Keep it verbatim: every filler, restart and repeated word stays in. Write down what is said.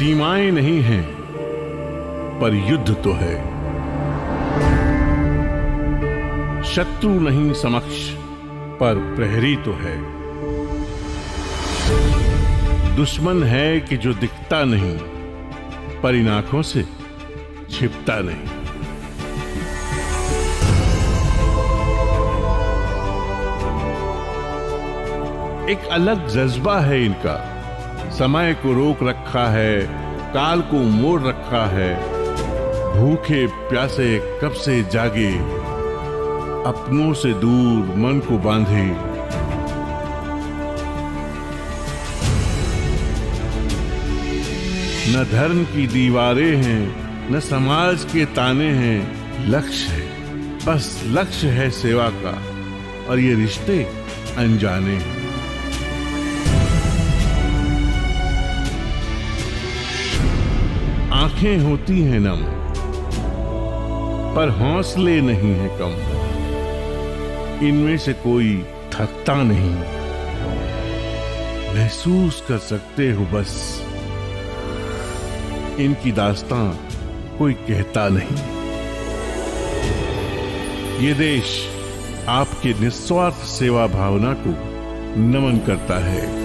सीमाएं नहीं हैं, पर युद्ध तो है। शत्रु नहीं समक्ष, पर प्रहरी तो है। दुश्मन है कि जो दिखता नहीं, पर इन आंखों से छिपता नहीं। एक अलग जज्बा है इनका, समय को रोक रखा है, काल को मोड़ रखा है। भूखे प्यासे कब से जागे, अपनों से दूर मन को बांधे। न धर्म की दीवारें हैं, न समाज के ताने हैं। लक्ष्य है, बस लक्ष्य है सेवा का, और ये रिश्ते अनजाने हैं। आंखें होती हैं नम, पर हौसले नहीं है कम। इनमें से कोई थकता नहीं, महसूस कर सकते हो बस। इनकी दास्तां कोई कहता नहीं। ये देश आपके निस्वार्थ सेवा भावना को नमन करता है।